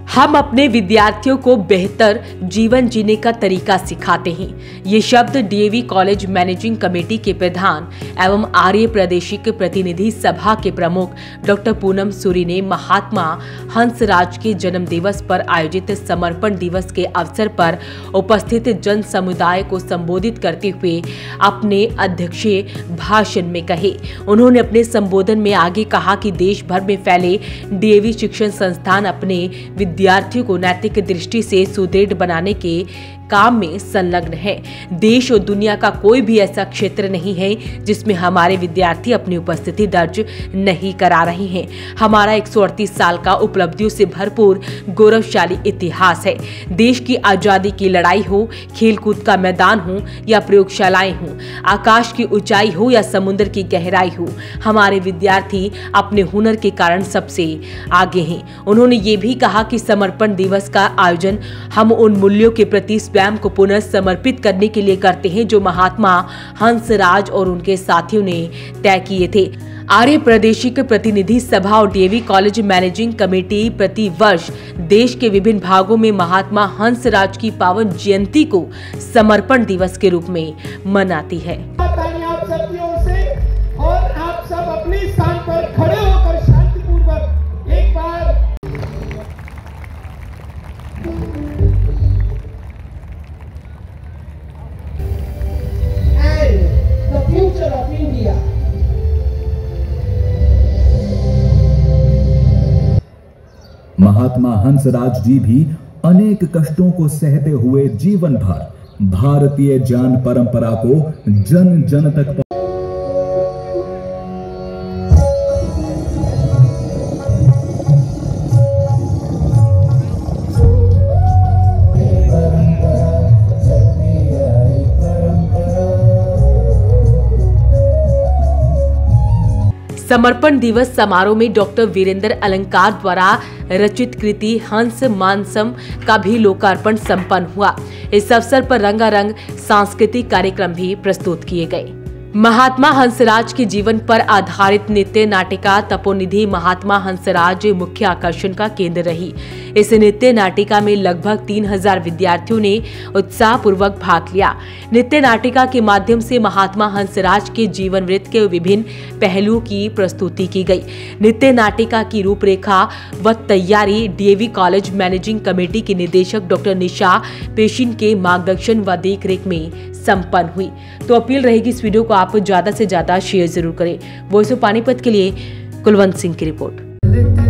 हम अपने विद्यार्थियों को बेहतर जीवन जीने का तरीका सिखाते हैं। ये शब्द डीएवी कॉलेज मैनेजिंग कमेटी के प्रधान एवं आर्य प्रादेशिक प्रतिनिधि सभा के प्रमुख डॉक्टर पूनम सूरी ने महात्मा हंसराज के जन्म दिवस पर आयोजित समर्पण दिवस के अवसर पर उपस्थित जन समुदाय को संबोधित करते हुए अपने अध्यक्षीय भाषण में कहे। उन्होंने अपने संबोधन में आगे कहा कि देश भर में फैले डीएवी शिक्षण संस्थान अपने विद्यार्थियों को नैतिक दृष्टि से सुदृढ़ बनाने के काम में संलग्न है। देश और दुनिया का कोई भी ऐसा क्षेत्र नहीं है जिसमें हमारे विद्यार्थी अपनी उपस्थिति दर्ज नहीं करा रहे हैं। हमारा 138 साल का उपलब्धियों से भरपूर गौरवशाली इतिहास है। देश की आजादी की लड़ाई हो, खेलकूद का मैदान हो या प्रयोगशालाएं हो, आकाश की ऊंचाई हो या समुद्र की गहराई हो, हमारे विद्यार्थी अपने हुनर के कारण सबसे आगे हैं। उन्होंने ये भी कहा कि समर्पण दिवस का आयोजन हम उन मूल्यों के प्रति स्वयं को पुनः समर्पित करने के लिए करते हैं जो महात्मा हंसराज और उनके साथियों ने तय किए थे। आर्य प्रादेशिक प्रतिनिधि सभा और डीएवी कॉलेज मैनेजिंग कमेटी प्रति वर्ष देश के विभिन्न भागों में महात्मा हंसराज की पावन जयंती को समर्पण दिवस के रूप में मनाती है। महात्मा हंसराज जी भी अनेक कष्टों को सहते हुए जीवन भर भारतीय ज्ञान परंपरा को जन जन तक समर्पण दिवस समारोह में डॉक्टर वीरेंद्र अलंकार द्वारा रचित कृति हंस मानसम का भी लोकार्पण संपन्न हुआ। इस अवसर पर रंगारंग सांस्कृतिक कार्यक्रम भी प्रस्तुत किए गए। महात्मा हंसराज के जीवन पर आधारित नृत्य नाटिका तपोनिधि महात्मा हंसराज मुख्य आकर्षण का केंद्र रही। इस नृत्य नाटिका में लगभग 3000 विद्यार्थियों ने उत्साहपूर्वक भाग लिया। नृत्य नाटिका के माध्यम से महात्मा हंसराज के जीवन वृत्त के विभिन्न पहलुओं की प्रस्तुति की गई। नृत्य नाटिका की रूपरेखा व तैयारी डीएवी कॉलेज मैनेजिंग कमेटी के निदेशक डॉक्टर निशा पेशिन के मार्गदर्शन व देखरेख में संपन्न हुई। तो अपील रहेगी इस वीडियो को आप ज्यादा से ज्यादा शेयर जरूर करें। वॉइस ऑफ पानीपत के लिए कुलवंत सिंह की रिपोर्ट।